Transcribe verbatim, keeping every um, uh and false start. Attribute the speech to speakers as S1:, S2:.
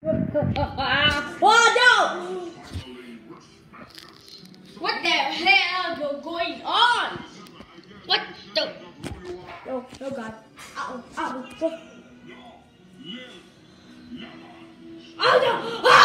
S1: Oh no! What the hell is going on? What the? Oh, oh God. Ow, ow. Oh no! Ah!